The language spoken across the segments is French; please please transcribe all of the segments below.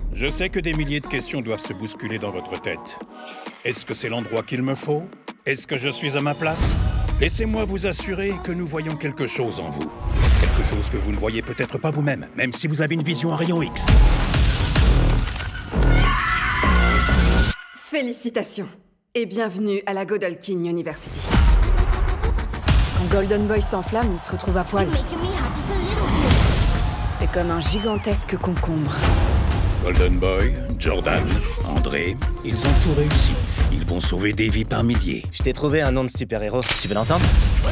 Je sais que des milliers de questions doivent se bousculer dans votre tête. Est-ce que c'est l'endroit qu'il me faut? Est-ce que je suis à ma place? Laissez-moi vous assurer que nous voyons quelque chose en vous. Quelque chose que vous ne voyez peut-être pas vous-même, même si vous avez une vision à rayon X. Félicitations et bienvenue à la Godolkin University. Quand Golden Boy s'enflamme, il se retrouve à poil. C'est comme un gigantesque concombre. Golden Boy, Jordan, André, ils ont tout réussi. Ils vont sauver des vies par milliers. Je t'ai trouvé un nom de super-héros. Tu veux l'entendre?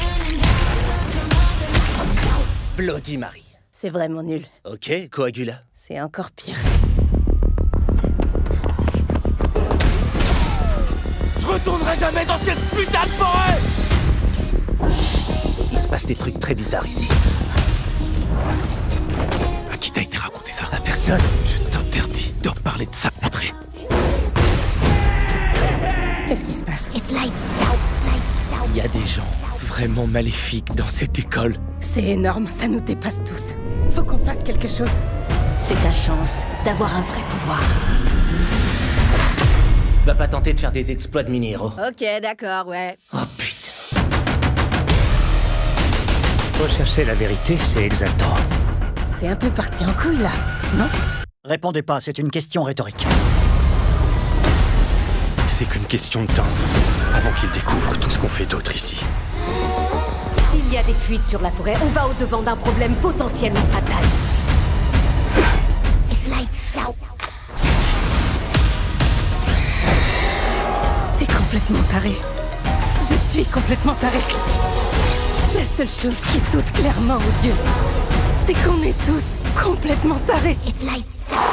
Bloody Mary. C'est vraiment nul. Ok, Coagula. C'est encore pire. Je retournerai jamais dans cette putain de forêt! Il se passe des trucs très bizarres ici. À qui t'a été raconté ça? À personne. Je t'interdis de reparler de ça, André. Qu'est-ce qui se passe? Il y a des gens vraiment maléfiques dans cette école. C'est énorme, ça nous dépasse tous. Faut qu'on fasse quelque chose. C'est ta chance d'avoir un vrai pouvoir. Va pas tenter de faire des exploits de mini-héros. Ok, d'accord, ouais. Oh putain. Rechercher la vérité, c'est exaltant. C'est un peu parti en couille, là, non? Répondez pas, c'est une question rhétorique. C'est qu'une question de temps, avant qu'ils découvrent tout ce qu'on fait d'autre ici. S'il y a des fuites sur la forêt, on va au-devant d'un problème potentiellement fatal. T'es complètement taré. Je suis complètement taré. La seule chose qui saute clairement aux yeux, c'est qu'on est tous complètement tarés.